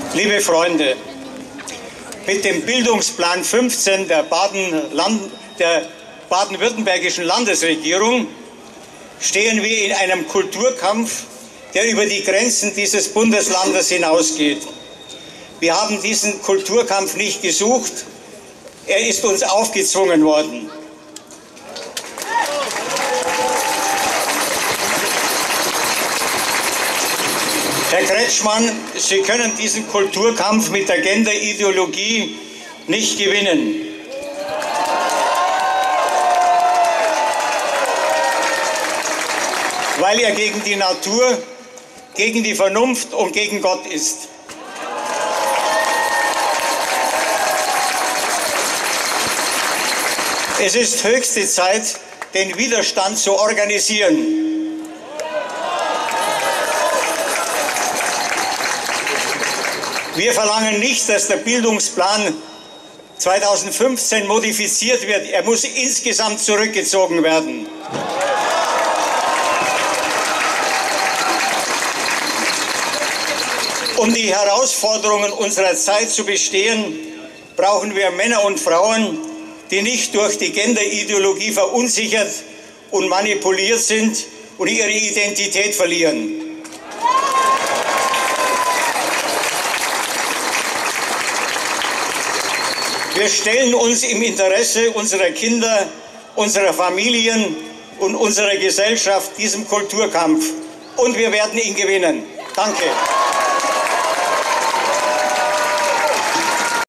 Liebe Freunde, mit dem Bildungsplan 15 der baden-württembergischen Landesregierung stehen wir in einem Kulturkampf, der über die Grenzen dieses Bundeslandes hinausgeht. Wir haben diesen Kulturkampf nicht gesucht, er ist uns aufgezwungen worden. Herr Kretschmann, Sie können diesen Kulturkampf mit der Genderideologie nicht gewinnen. Weil er gegen die Natur, gegen die Vernunft und gegen Gott ist. Es ist höchste Zeit, den Widerstand zu organisieren. Wir verlangen nicht, dass der Bildungsplan 2015 modifiziert wird. Er muss insgesamt zurückgezogen werden. Um die Herausforderungen unserer Zeit zu bestehen, brauchen wir Männer und Frauen, die nicht durch die Genderideologie verunsichert und manipuliert sind und ihre Identität verlieren. Wir stellen uns im Interesse unserer Kinder, unserer Familien und unserer Gesellschaft diesem Kulturkampf. Und wir werden ihn gewinnen. Danke.